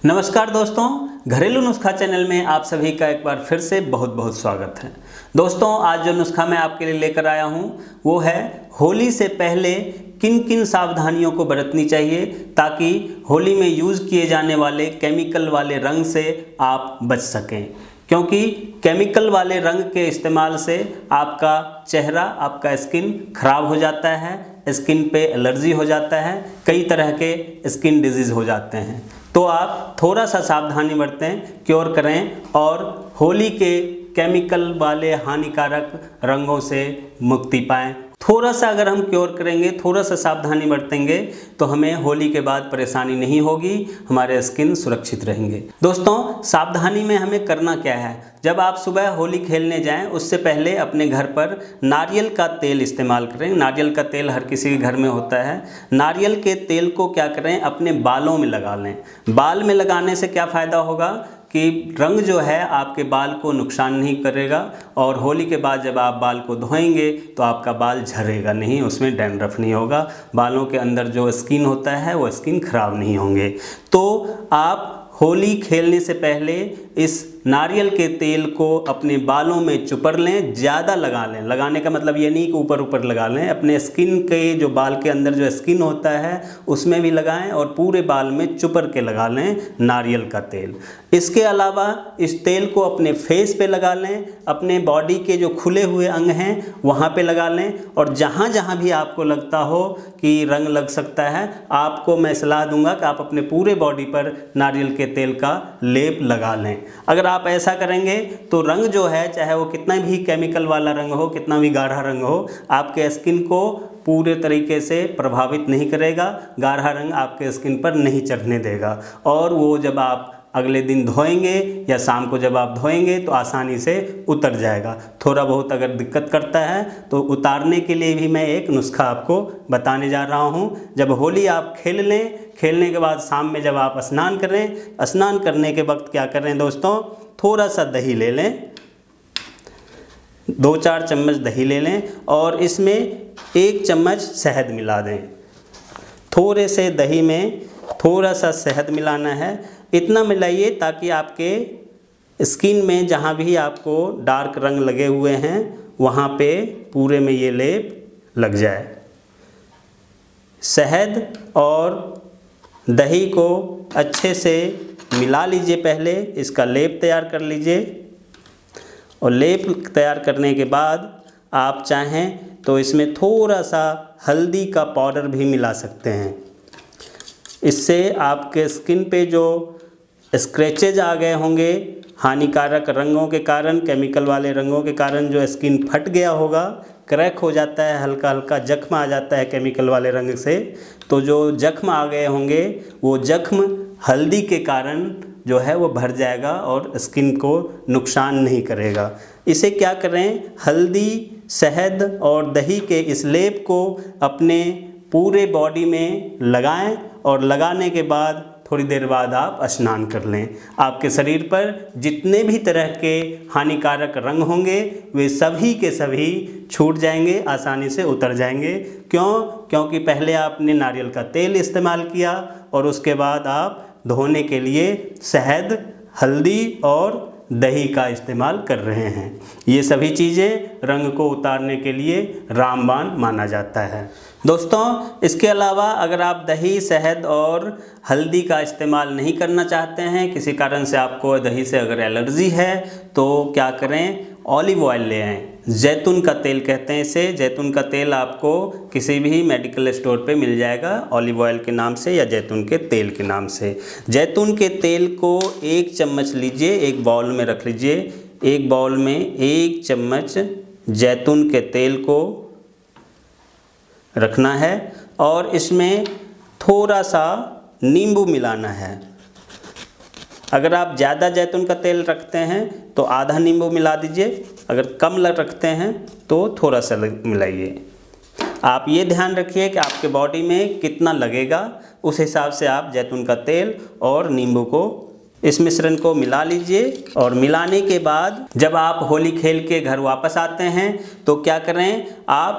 नमस्कार दोस्तों, घरेलू नुस्खा चैनल में आप सभी का एक बार फिर से बहुत बहुत स्वागत है। दोस्तों, आज जो नुस्खा मैं आपके लिए लेकर आया हूं वो है होली से पहले किन किन सावधानियों को बरतनी चाहिए ताकि होली में यूज़ किए जाने वाले केमिकल वाले रंग से आप बच सकें। क्योंकि केमिकल वाले रंग के इस्तेमाल से आपका चेहरा, आपका स्किन खराब हो जाता है, स्किन पे एलर्जी हो जाता है, कई तरह के स्किन डिजीज़ हो जाते हैं। तो आप थोड़ा सा सावधानी बरतें, क्योर करें और होली के केमिकल वाले हानिकारक रंगों से मुक्ति पाएं। थोड़ा सा अगर हम क्योर करेंगे, थोड़ा सा सावधानी बरतेंगे तो हमें होली के बाद परेशानी नहीं होगी, हमारे स्किन सुरक्षित रहेंगे। दोस्तों, सावधानी में हमें करना क्या है? जब आप सुबह होली खेलने जाएं उससे पहले अपने घर पर नारियल का तेल इस्तेमाल करें। नारियल का तेल हर किसी के घर में होता है। नारियल के तेल को क्या करें, अपने बालों में लगा लें। बाल में लगाने से क्या फ़ायदा होगा कि रंग जो है आपके बाल को नुकसान नहीं करेगा और होली के बाद जब आप बाल को धोएंगे तो आपका बाल झड़ेगा नहीं, उसमें डैंड्रफ नहीं होगा, बालों के अंदर जो स्किन होता है वो स्किन खराब नहीं होंगे। तो आप होली खेलने से पहले इस नारियल के तेल को अपने बालों में चुपर लें, ज़्यादा लगा लें। लगाने का मतलब ये नहीं कि ऊपर ऊपर लगा लें, अपने स्किन के जो बाल के अंदर जो स्किन होता है उसमें भी लगाएं और पूरे बाल में चुपर के लगा लें नारियल का तेल। इसके अलावा इस तेल को अपने फेस पे लगा लें, अपने बॉडी के जो खुले हुए अंग हैं वहाँ पे लगा लें और जहाँ जहाँ भी आपको लगता हो कि रंग लग सकता है, आपको मैं सलाह दूंगा कि आप अपने पूरे बॉडी पर नारियल के तेल का लेप लगा लें। अगर आप ऐसा करेंगे तो रंग जो है, चाहे वो कितना भी केमिकल वाला रंग हो, कितना भी गाढ़ा रंग हो, आपके स्किन को पूरे तरीके से प्रभावित नहीं करेगा। गाढ़ा रंग आपके स्किन पर नहीं चढ़ने देगा और वो जब आप अगले दिन धोएंगे या शाम को जब आप धोएंगे तो आसानी से उतर जाएगा। थोड़ा बहुत अगर दिक्कत करता है तो उतारने के लिए भी मैं एक नुस्खा आपको बताने जा रहा हूँ। जब होली आप खेल लें, खेलने के बाद शाम में जब आप स्नान करें, स्नान करने के वक्त क्या करें दोस्तों, थोड़ा सा दही ले लें, 2-4 चम्मच दही ले लें और इसमें 1 चम्मच शहद मिला दें। थोड़े से दही में थोड़ा सा शहद मिलाना है, इतना मिलाइए ताकि आपके स्किन में जहाँ भी आपको डार्क रंग लगे हुए हैं वहाँ पे पूरे में ये लेप लग जाए। शहद और दही को अच्छे से मिला लीजिए, पहले इसका लेप तैयार कर लीजिए और लेप तैयार करने के बाद आप चाहें तो इसमें थोड़ा सा हल्दी का पाउडर भी मिला सकते हैं। इससे आपके स्किन पे जो स्क्रैचेज आ गए होंगे हानिकारक रंगों के कारण, केमिकल वाले रंगों के कारण, जो स्किन फट गया होगा, क्रैक हो जाता है, हल्का हल्का जख्म आ जाता है केमिकल वाले रंग से, तो जो जख्म आ गए होंगे वो जख्म हल्दी के कारण जो है वो भर जाएगा और स्किन को नुकसान नहीं करेगा। इसे क्या करें, हल्दी, शहद और दही के इस लेप को अपने पूरे बॉडी में लगाएं और लगाने के बाद थोड़ी देर बाद आप स्नान कर लें। आपके शरीर पर जितने भी तरह के हानिकारक रंग होंगे वे सभी के सभी छूट जाएंगे, आसानी से उतर जाएंगे। क्यों? क्योंकि पहले आपने नारियल का तेल इस्तेमाल किया और उसके बाद आप धोने के लिए शहद, हल्दी और दही का इस्तेमाल कर रहे हैं। ये सभी चीज़ें रंग को उतारने के लिए रामबाण माना जाता है। दोस्तों, इसके अलावा अगर आप दही, शहद और हल्दी का इस्तेमाल नहीं करना चाहते हैं, किसी कारण से आपको दही से अगर एलर्जी है, तो क्या करें, ऑलिव ऑयल ले आएँ। जैतून का तेल कहते हैं इसे। जैतून का तेल आपको किसी भी मेडिकल स्टोर पे मिल जाएगा, ऑलिव ऑयल के नाम से या जैतून के तेल के नाम से। जैतून के तेल को 1 चम्मच लीजिए, एक बाउल में रख लीजिए। एक बाउल में 1 चम्मच जैतून के तेल को रखना है और इसमें थोड़ा सा नींबू मिलाना है। अगर आप ज़्यादा जैतून का तेल रखते हैं तो आधा नींबू मिला दीजिए, अगर कम रखते हैं तो थोड़ा सा मिलाइए। आप ये ध्यान रखिए कि आपके बॉडी में कितना लगेगा, उस हिसाब से आप जैतून का तेल और नींबू को, इस मिश्रण को मिला लीजिए। और मिलाने के बाद जब आप होली खेल के घर वापस आते हैं तो क्या करें, आप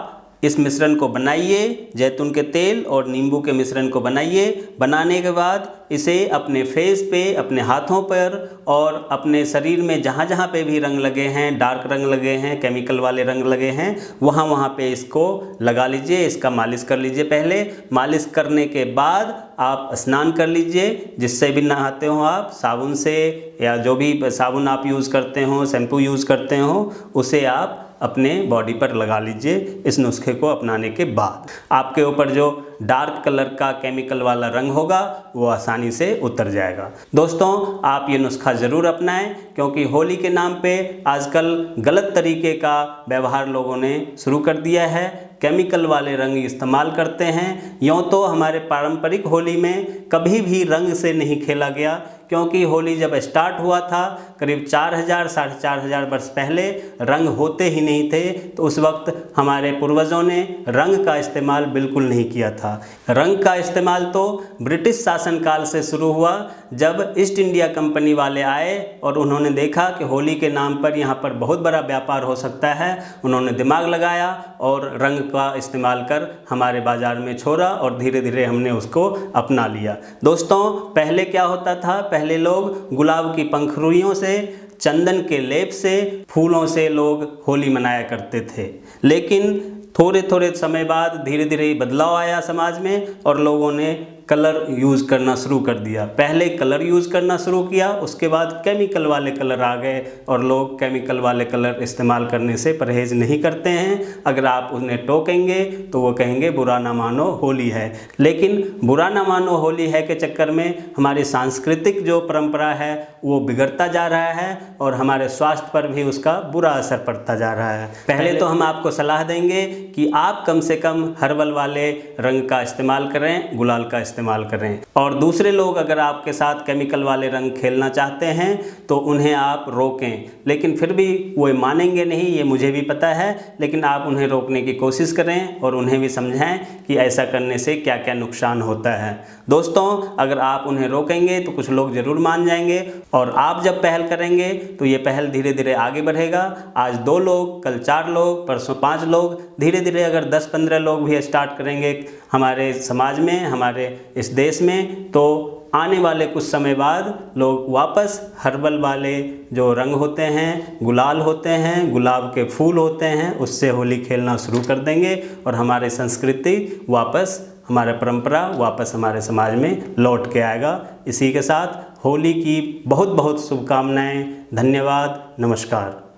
इस मिश्रण को बनाइए, जैतून के तेल और नींबू के मिश्रण को बनाइए। बनाने के बाद इसे अपने फेस पे, अपने हाथों पर और अपने शरीर में जहाँ जहाँ पे भी रंग लगे हैं, डार्क रंग लगे हैं, केमिकल वाले रंग लगे हैं, वहाँ वहाँ पे इसको लगा लीजिए। इसका मालिश कर लीजिए। पहले मालिश करने के बाद आप स्नान कर लीजिए, जिससे भी नहाते हो आप, साबुन से या जो भी साबुन आप यूज़ करते हो, शैम्पू यूज़ करते हो, उसे आप अपने बॉडी पर लगा लीजिए। इस नुस्खे को अपनाने के बाद आपके ऊपर जो डार्क कलर का केमिकल वाला रंग होगा वो आसानी से उतर जाएगा। दोस्तों, आप ये नुस्खा ज़रूर अपनाएं, क्योंकि होली के नाम पे आजकल गलत तरीके का व्यवहार लोगों ने शुरू कर दिया है। केमिकल वाले रंग इस्तेमाल करते हैं। यूँ तो हमारे पारंपरिक होली में कभी भी रंग से नहीं खेला गया, क्योंकि होली जब स्टार्ट हुआ था करीब 4000 साढ़े 4000 वर्ष पहले रंग होते ही नहीं थे। तो उस वक्त हमारे पूर्वजों ने रंग का इस्तेमाल बिल्कुल नहीं किया था। रंग का इस्तेमाल तो ब्रिटिश शासनकाल से शुरू हुआ, जब ईस्ट इंडिया कंपनी वाले आए और उन्होंने देखा कि होली के नाम पर यहाँ पर बहुत बड़ा व्यापार हो सकता है। उन्होंने दिमाग लगाया और रंग का इस्तेमाल कर हमारे बाज़ार में छोड़ा और धीरे धीरे हमने उसको अपना लिया। दोस्तों, पहले क्या होता था? पहले लोग गुलाब की पंखुड़ियों से, चंदन के लेप से, फूलों से लोग होली मनाया करते थे। लेकिन थोड़े थोड़े समय बाद धीरे धीरे बदलाव आया समाज में और लोगों ने कलर यूज़ करना शुरू कर दिया। पहले कलर यूज़ करना शुरू किया, उसके बाद केमिकल वाले कलर आ गए और लोग केमिकल वाले कलर इस्तेमाल करने से परहेज़ नहीं करते हैं। अगर आप उन्हें टोकेंगे तो वो कहेंगे बुरा ना मानो होली है। लेकिन बुरा ना मानो होली है के चक्कर में हमारी सांस्कृतिक जो परंपरा है वो बिगड़ता जा रहा है और हमारे स्वास्थ्य पर भी उसका बुरा असर पड़ता जा रहा है। पहले तो हम आपको सलाह देंगे कि आप कम से कम हर्बल वाले रंग का इस्तेमाल करें, गुलाल का इस्तेमाल करें। और दूसरे लोग अगर आपके साथ केमिकल वाले रंग खेलना चाहते हैं तो उन्हें आप रोकें, लेकिन फिर भी वो मानेंगे नहीं, ये मुझे भी पता है। लेकिन आप उन्हें रोकने की कोशिश करें और उन्हें भी समझाएं कि ऐसा करने से क्या क्या नुकसान होता है। दोस्तों, अगर आप उन्हें रोकेंगे तो कुछ लोग ज़रूर मान जाएंगे और आप जब पहल करेंगे तो ये पहल धीरे धीरे आगे बढ़ेगा। आज 2 लोग, कल 4 लोग, परसों 5 लोग, धीरे धीरे अगर 10-15 लोग भी स्टार्ट करेंगे हमारे समाज में, हमारे इस देश में, तो आने वाले कुछ समय बाद लोग वापस हर्बल वाले जो रंग होते हैं, गुलाल होते हैं, गुलाब के फूल होते हैं, उससे होली खेलना शुरू कर देंगे और हमारे संस्कृति वापस, हमारा परंपरा वापस हमारे समाज में लौट के आएगा। इसी के साथ होली की बहुत बहुत शुभकामनाएं। धन्यवाद। नमस्कार।